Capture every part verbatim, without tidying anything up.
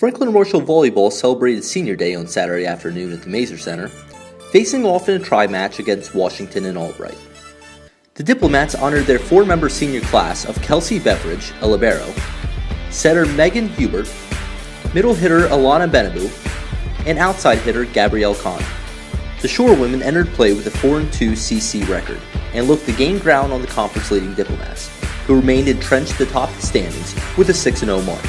Franklin Marshall Volleyball celebrated Senior Day on Saturday afternoon at the Mayser Center, facing off in a tri-match against Washington and Albright. The Diplomats honored their four-member senior class of Kelsey Beveridge, a libero, setter Megan Hubert, middle hitter Alana Benabu, and outside hitter Gabrielle Connor. The Shore women entered play with a four and two C C record and looked to gain ground on the conference-leading Diplomats, who remained entrenched atop the standings with a six and oh mark.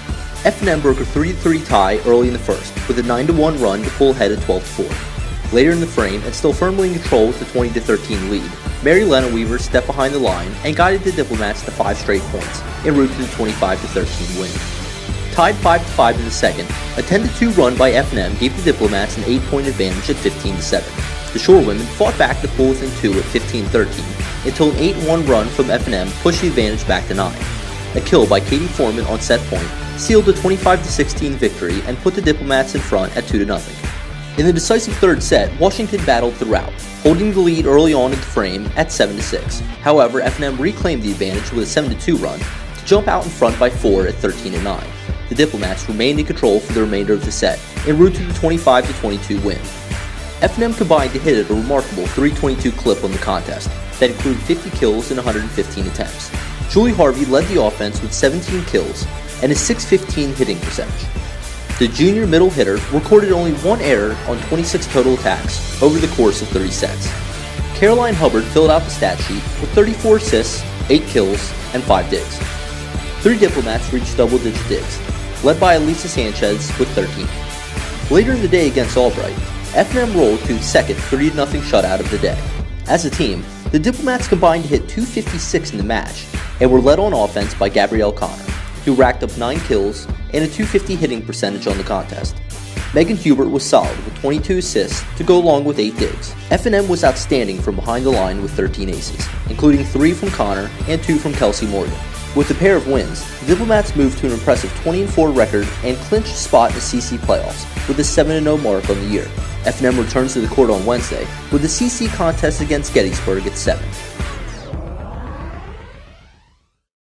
F and M broke a three to three tie early in the first with a nine to one run to pull ahead at twelve to four. Later in the frame, and still firmly in control with the twenty to thirteen lead, Mary Lena Weaver stepped behind the line and guided the Diplomats to five straight points, en route to the twenty-five to thirteen win. Tied five to five in the second, a ten to two run by F and M gave the Diplomats an eight point advantage at fifteen to seven. The Shore women fought back to pull within two at fifteen thirteen, until an eight one run from F and M pushed the advantage back to nine. A kill by Katie Foreman on set point sealed a twenty-five to sixteen victory and put the Diplomats in front at two to nothing. In the decisive third set, Washington battled throughout, holding the lead early on in the frame at seven to six. However, F and M reclaimed the advantage with a seven to two run to jump out in front by four at thirteen to nine. The Diplomats remained in control for the remainder of the set, en route to the twenty-five to twenty-two win. F and M combined to hit at a remarkable three twenty-two clip on the contest that included fifty kills and one hundred fifteen attempts. Julie Harvey led the offense with seventeen kills and a six fifteen hitting percentage. The junior middle hitter recorded only one error on twenty-six total attacks over the course of thirty sets. Caroline Hubbard filled out the stat sheet with thirty-four assists, eight kills, and five digs. Three Diplomats reached double-digit digs, led by Elisa Sanchez with thirteen. Later in the day against Albright, F and M rolled to its second three to nothing shutout of the day. As a team, the Diplomats combined to hit two fifty-six in the match and were led on offense by Gabrielle Connor, who racked up nine kills and a two fifty hitting percentage on the contest. Megan Hubert was solid with twenty-two assists to go along with eight digs. F and M was outstanding from behind the line with thirteen aces, including three from Connor and two from Kelsey Morgan. With a pair of wins, the Diplomats moved to an impressive twenty and four record and clinched a spot in the C C playoffs with a seven and oh mark on the year. F and M returns to the court on Wednesday with the C C contest against Gettysburg at seven.